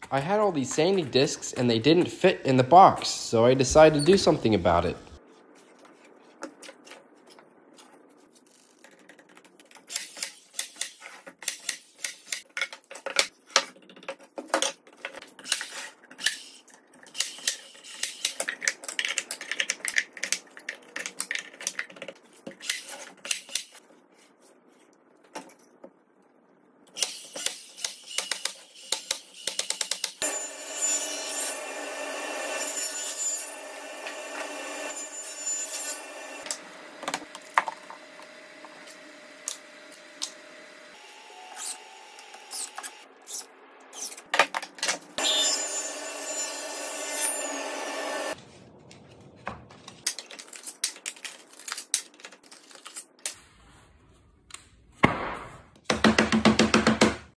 I had all these sanding discs and they didn't fit in the box, so I decided to do something about it.